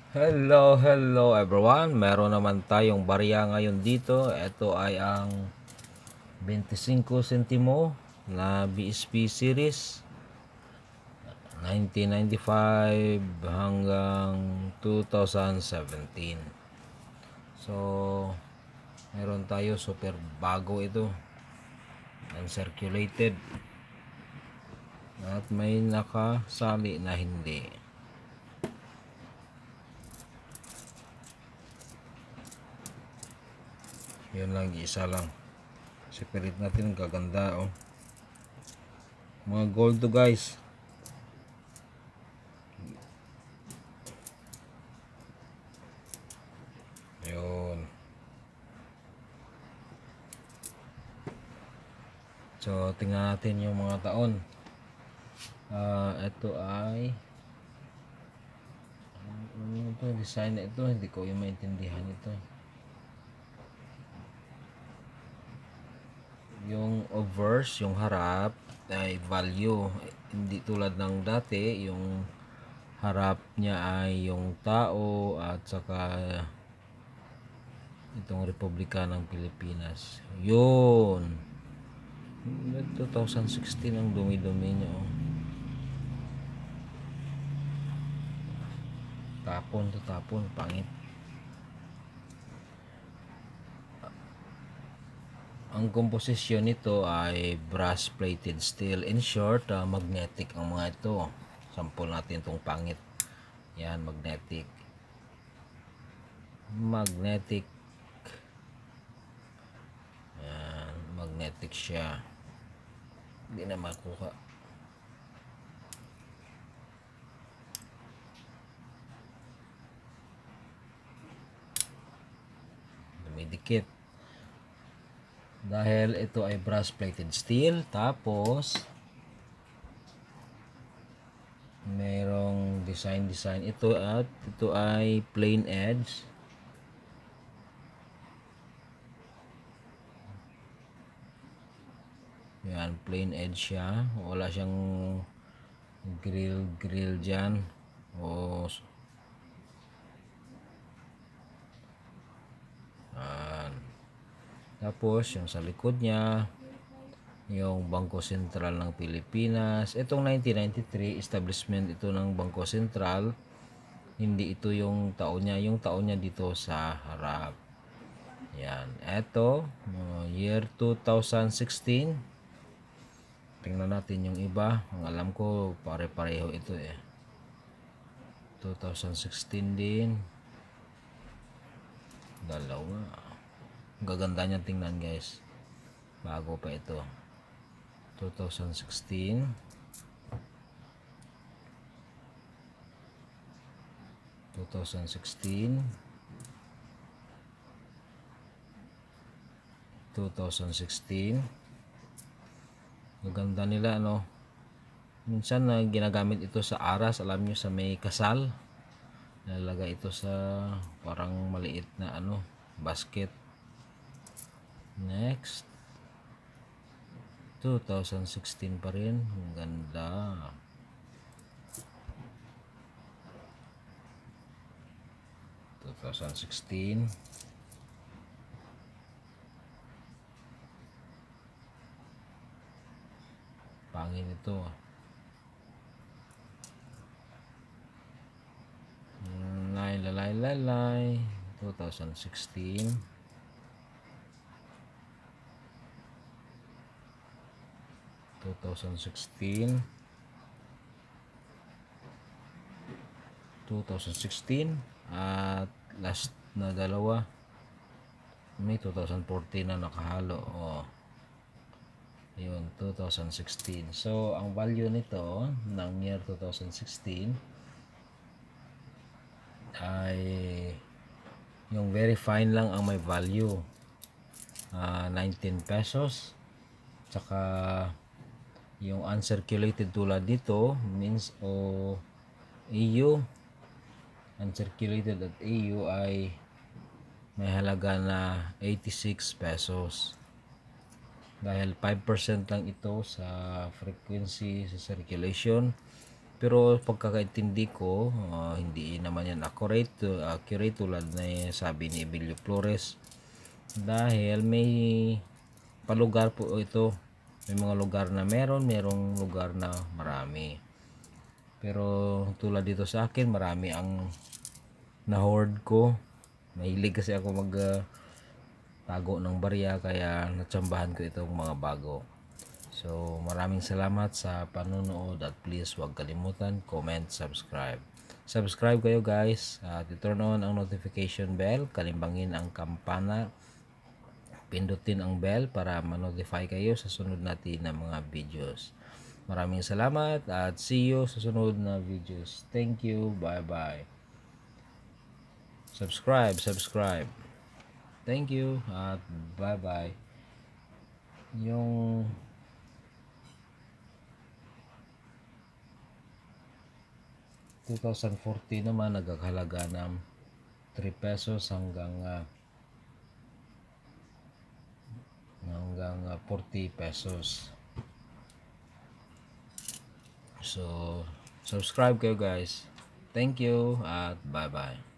Hello everyone. Meron naman tayong barya ngayon dito. Ito ay ang 25 sentimo na BSP series 1995 hanggang 2017. So, meron tayo super bago ito. Uncirculated. At may nakasali na hindi. Yun lang, isa lang. Separate natin, gaganda oh. Mga gold to guys. Yun. So, tingnan natin yung mga taon. Ito ay ano ito, design na ito, hindi ko yung maintindihan ito. Yung obverse, yung harap ay value, hindi tulad ng dati yung harap niya ay yung tao at saka itong Republika ng Pilipinas. Yun 2016 ang dumi-dumi niya oh. Tapon, pangit. Ang komposisyon nito ay brass plated steel. In short, magnetic ang mga ito. Sample natin itong pangit. Yan, magnetic. Yan, magnetic siya. Hindi na makuha. Dumidikit. Dahil ito ay brass plated steel, tapos merong design ito at ito ay plain edge. Yan, plain edge siya. Wala siyang grill dyan o tapos yung sa likod niya yung Bangko Sentral ng Pilipinas. Itong 1993 establishment ito ng Bangko Sentral. Hindi ito yung taon niya. Yung taon niya dito sa harap. Yan. Ito, year 2016. Tingnan natin yung iba. Ang alam ko pare-pareho ito eh. 2016 din. Dalawa. Gaganda niya tingnan guys. Bago pa ito. 2016. 2016. 2016. Gaganda nila no. Minsan na ginagamit ito sa aras, alam nyo sa may kasal. Nilalagay ito sa parang maliit na ano, basket. Next. 2016 pa rin. Ang ganda. (2016) pangin ito. Lalay 2016. 2016 at last na dalawa may 2014 na nakahalo oh. Yun 2016. So ang value nito ng year 2016 ay yung very fine lang ang may value, 19 pesos. Tsaka yung uncirculated tulad dito means EU uncirculated at EU ay may halaga na 86 pesos. Dahil 5% lang ito sa frequency sa circulation, Pero pagkakaintindi ko, hindi naman yan accurate tulad na sabi ni Emilio Flores, dahil may palugar po ito. May mga lugar na merong lugar na marami. Pero tulad dito sa akin, marami ang na-hoard ko. Mahilig kasi ako mag tago ng barya, kaya natsambahan ko itong mga bago. So maraming salamat sa panonood, at please huwag kalimutan comment, subscribe kayo guys, at i-turn on ang notification bell, kalimbangin ang kampana, pindutin ang bell para ma-notify kayo sa sunod natin na mga videos. Maraming salamat at see you sa sunod na videos. Thank you, bye bye. Subscribe. Thank you at bye bye. Yung 2014 naman nagkakahalaga ng 3 pesos hanggang 40 pesos. So subscribe kayo guys. Thank you at bye bye.